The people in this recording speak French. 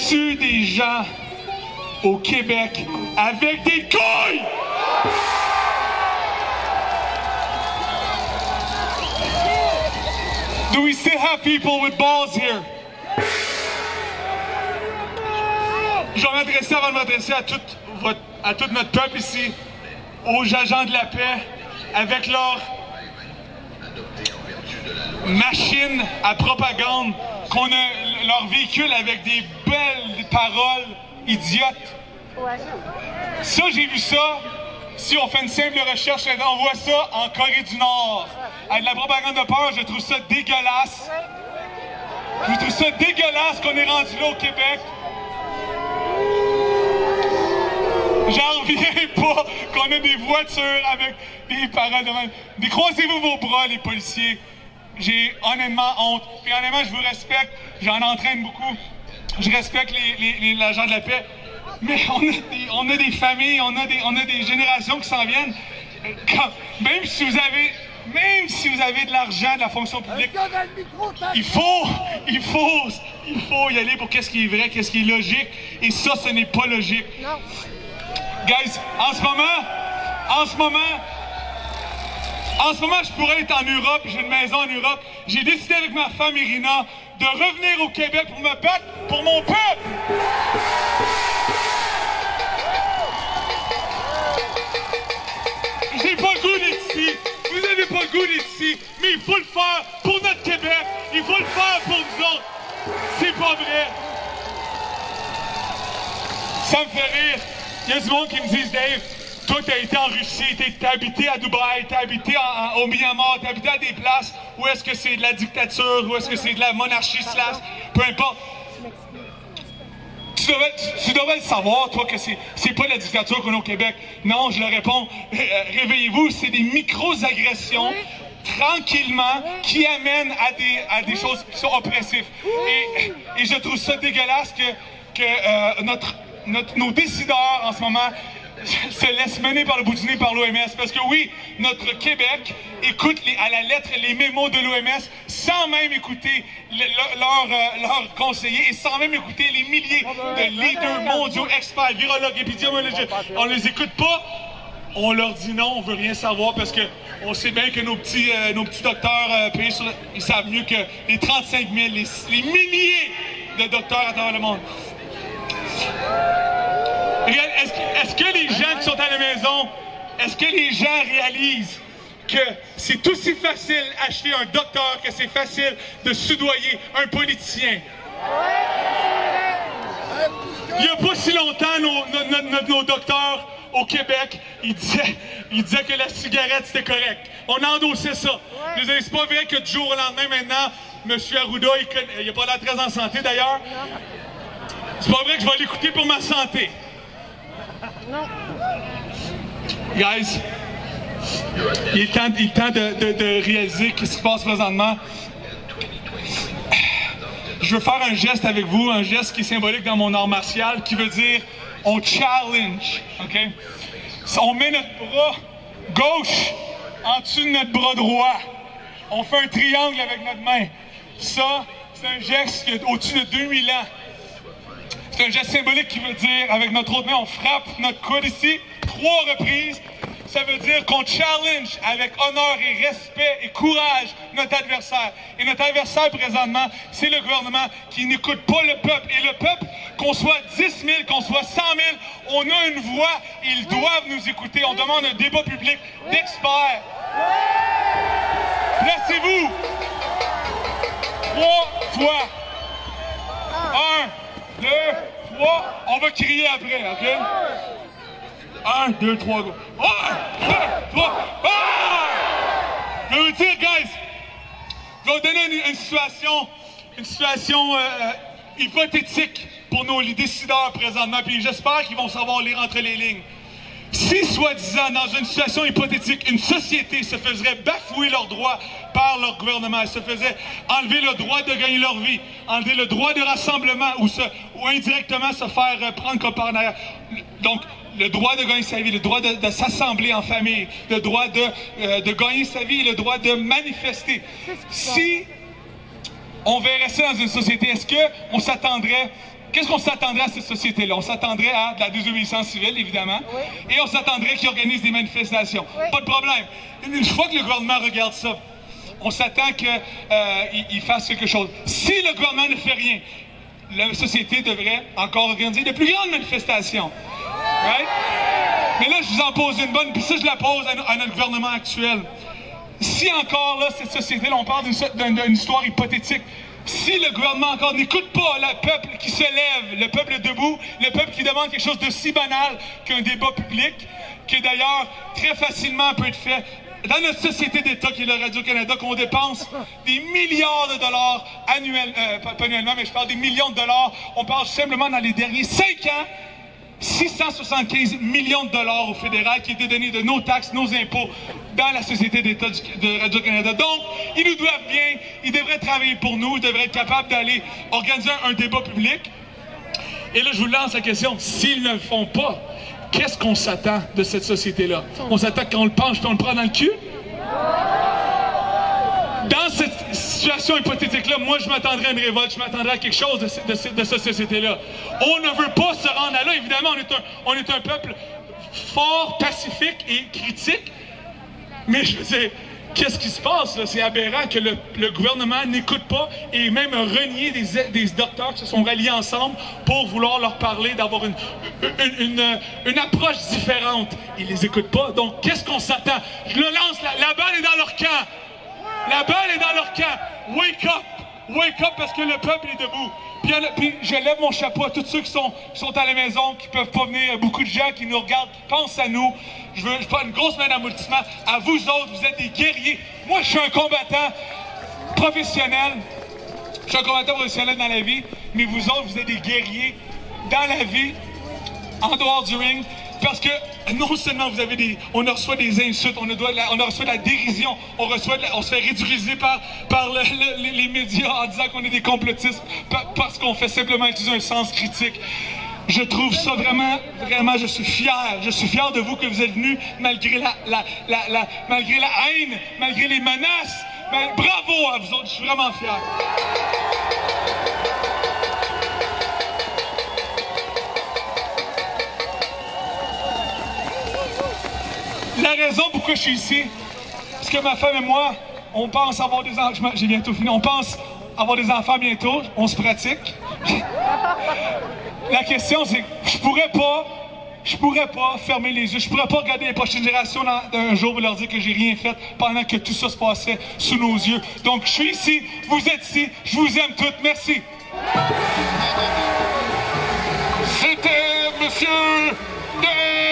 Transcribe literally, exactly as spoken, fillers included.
tue des gens au Québec avec des couilles? Do we still have people with balls here? Je vais m'adresser avant de m'adresser à tout, votre, à tout notre peuple ici, aux agents de la paix, avec leur machine à propagande, qu'on a leur véhicule avec des belles paroles idiotes. Ça, j'ai vu ça. Si on fait une simple recherche, on voit ça en Corée du Nord. Avec de la propagande de peur, je trouve ça dégueulasse. Je trouve ça dégueulasse qu'on est rendu là au Québec. J'en reviens pas qu'on a des voitures avec des paroles de même. Décroisez-vous vos bras, les policiers. J'ai honnêtement honte. Puis honnêtement, je vous respecte. J'en entraîne beaucoup. Je respecte les, les, les agents de la paix. Mais on a des, on a des familles, on a des, on a des générations qui s'en viennent. Quand, même si vous avez, même si vous avez de l'argent, de la fonction publique, il faut, il faut, il faut y aller pour qu'est-ce qui est vrai, qu'est-ce qui est logique. Et ça, ce n'est pas logique. Non. Guys, en ce moment, en ce moment, en ce moment, je pourrais être en Europe, j'ai une maison en Europe. J'ai décidé avec ma femme Irina de revenir au Québec pour me battre pour mon peuple. J'ai pas le goût d'être ici, vous n'avez pas le goût d'être ici, mais il faut le faire pour notre Québec, il faut le faire pour nous autres. C'est pas vrai. Ça me fait rire. Il y a du monde qui me dit, Dave, toi t'as été en Russie, t'as habité à Dubaï, t'as habité en, en, au Myanmar, t'as habité à des places où est-ce que c'est de la dictature, où est-ce que c'est de la monarchie slash, peu importe. Tu devrais, tu, tu devrais le savoir, toi, que c'est, c'est pas la dictature qu'on a au Québec. Non, je le réponds, euh, réveillez-vous, c'est des micro-agressions, tranquillement, qui amènent à des, à des choses qui sont oppressives. Et, et je trouve ça dégueulasse que, que euh, notre, notre, nos décideurs, en ce moment, se laissent mener par le bout du nez par l'O M S. Parce que oui, notre Québec écoute les, à la lettre les mémos de l'O M S sans même écouter le, leur, euh, leurs conseillers et sans même écouter les milliers de leaders mondiaux, experts, virologues, épidémiologistes. On ne les écoute pas. On leur dit non, on veut rien savoir parce que on sait bien que nos petits, euh, nos petits docteurs euh, payés sur, ils savent mieux que les trente-cinq mille, les, les milliers de docteurs à travers le monde. Est-ce que, est-ce que les gens qui sont à la maison, est-ce que les gens réalisent que c'est aussi facile d'acheter un docteur que c'est facile de soudoyer un politicien? Il n'y a pas si longtemps, nos, nos, nos, nos docteurs au Québec, ils disaient, ils disaient que la cigarette c'était correct. On endossait ça. C'est pas vrai que du jour au lendemain maintenant, M. Arruda, il n'a pas l'air très en santé d'ailleurs. C'est pas vrai que je vais l'écouter pour ma santé. Non. Guys, il est temps, il est temps de, de, de réaliser ce qui se passe présentement. Je veux faire un geste avec vous, un geste qui est symbolique dans mon art martial, qui veut dire on challenge, ok? On met notre bras gauche en dessous de notre bras droit. On fait un triangle avec notre main. Ça, c'est un geste qui est au-dessus de deux mille ans. C'est un geste symbolique qui veut dire, avec notre autre main, on frappe notre coude ici, trois reprises. Ça veut dire qu'on challenge avec honneur et respect et courage notre adversaire. Et notre adversaire, présentement, c'est le gouvernement qui n'écoute pas le peuple. Et le peuple, qu'on soit dix mille, qu'on soit cent mille, on a une voix, ils doivent nous écouter. On demande un débat public d'experts. Placez-vous. Trois fois. Un. Deux, trois, on va crier après, ok? Un, deux, trois, go. Un, deux, trois, ah! Je vais vous dire, guys, je vais vous donner une, une situation, une situation euh, hypothétique pour nos décideurs présentement, puis j'espère qu'ils vont savoir lire entre les lignes. Si, soi-disant, dans une situation hypothétique, une société se faisait bafouer leurs droits par leur gouvernement, elle se faisait enlever le droit de gagner leur vie, enlever le droit de rassemblement ou, se, ou indirectement se faire euh, prendre comme partenaire. Donc, le droit de gagner sa vie, le droit de, de s'assembler en famille, le droit de, euh, de gagner sa vie, le droit de manifester. Si on verrait ça dans une société, est-ce qu'on s'attendrait qu'est-ce qu'on s'attendrait à cette société-là? On s'attendrait à de la désobéissance civile, évidemment, oui. Et on s'attendrait qu'ils organisent des manifestations. Oui. Pas de problème. Une fois que le gouvernement regarde ça, on s'attend qu'il euh, fasse quelque chose. Si le gouvernement ne fait rien, la société devrait encore organiser de plus grandes manifestations. Right? Mais là, je vous en pose une bonne, puis ça, je la pose à, à notre gouvernement actuel. Si encore, là, cette société-là, on parle d'une histoire hypothétique, si le gouvernement encore n'écoute pas le peuple qui se lève, le peuple debout, le peuple qui demande quelque chose de si banal qu'un débat public, qui d'ailleurs très facilement peut être fait dans notre société d'État qui est le Radio-Canada, qu'on dépense des milliards de dollars annuels, euh, pas, pas annuellement, mais je parle des millions de dollars. On parle simplement dans les derniers cinq ans, six cent soixante-quinze millions de dollars au fédéral qui étaient donnés de nos taxes, nos impôts dans la société d'État de Radio-Canada. Donc, ils nous doivent bien, ils devraient travailler pour nous, ils devraient être capables d'aller organiser un, un débat public. Et là, je vous lance la question, s'ils ne le font pas, qu'est-ce qu'on s'attend de cette société-là? On s'attend qu'on le penche et on le prend dans le cul? Dans cette situation hypothétique-là, moi, je m'attendrais à une révolte, je m'attendrais à quelque chose de, de, de cette société-là. On ne veut pas se rendre à là. Évidemment, on est un, on est un peuple fort, pacifique et critique. Mais je veux dire, qu'est-ce qui se passe? C'est aberrant que le, le gouvernement n'écoute pas et même renier des, des docteurs qui se sont ralliés ensemble pour vouloir leur parler, d'avoir une, une, une, une approche différente. Ils ne les écoutent pas. Donc, qu'est-ce qu'on s'attend? Je le lance, la, la balle est dans leur camp. La balle est dans leur camp. Wake up! Wake up parce que le peuple est debout. Puis, puis je lève mon chapeau à tous ceux qui sont, qui sont à la maison, qui ne peuvent pas venir, beaucoup de gens qui nous regardent, qui pensent à nous. Je veux je prends une grosse main d'amortissement. À vous autres, vous êtes des guerriers. Moi, je suis un combattant professionnel. Je suis un combattant professionnel dans la vie, mais vous autres, vous êtes des guerriers dans la vie, en dehors du ring. Parce que non seulement vous avez des, on reçoit des insultes, on, doit, on reçoit de la dérision, on, reçoit de la, on se fait ridiculiser par, par le, le, les médias en disant qu'on est des complotistes parce qu'on fait simplement utiliser un sens critique. Je trouve ça vraiment, vraiment, je suis fier. Je suis fier de vous que vous êtes venus malgré la, la, la, la, malgré la haine, malgré les menaces. Ben, bravo à vous autres, je suis vraiment fier. La raison pourquoi je suis ici, parce que ma femme et moi, on pense avoir des enfants, j'ai bientôt fini, on pense avoir des enfants bientôt, on se pratique. La question c'est, je pourrais pas, je pourrais pas fermer les yeux, je pourrais pas regarder les prochaines générations d'un jour et leur dire que j'ai rien fait pendant que tout ça se passait sous nos yeux. Donc je suis ici, vous êtes ici, je vous aime toutes, merci. C'était Monsieur de